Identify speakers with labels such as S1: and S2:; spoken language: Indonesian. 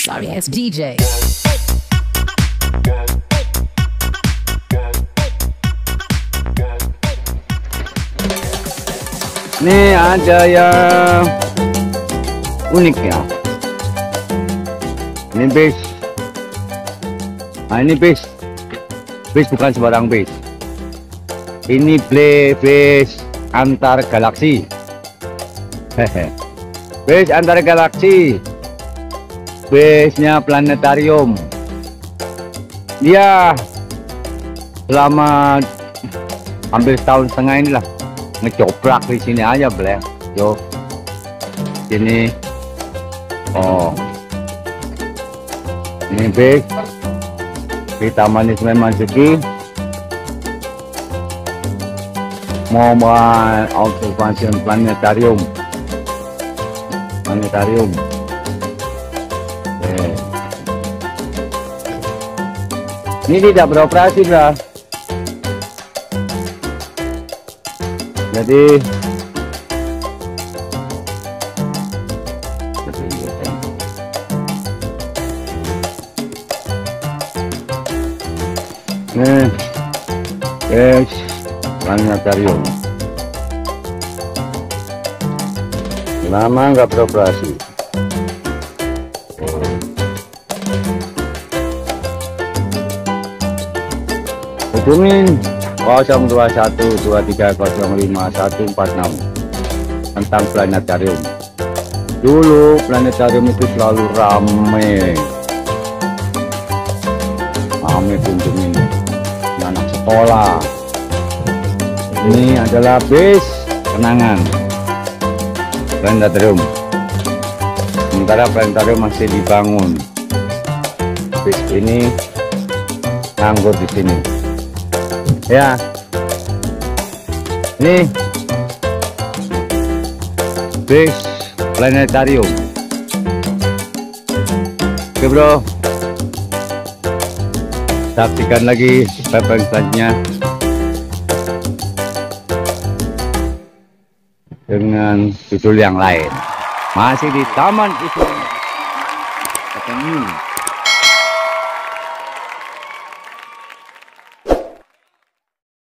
S1: sorry ass DJ.
S2: Nih ada yang unik ya. Ini base. Nah ini base. Base bukan sembarang base. Ini base antar galaksi. Hehe. Base antar galaksi. Base-nya planetarium. Dia selama hampir setahun setengah inilah ngecoprak di sini aja, Bleh. Yo. Sini. Oh. Ini base di Taman Ismail Marzuki. Mobile Observation Planetarium. Ini tidak beroperasi, Bro. Jadi nih, guys, planetarium lama nggak beroperasi. Hubungin 02123051146 tentang planetarium. Dulu planetarium itu selalu rame kunjungin anak sekolah. Ini adalah base kenangan planetarium. Sementara planetarium masih dibangun, base ini nganggur di sini. Ya, ini base planetarium. Oke, Bro, saksikan lagi video selanjutnya dengan judul yang lain. Masih di Taman Ismail.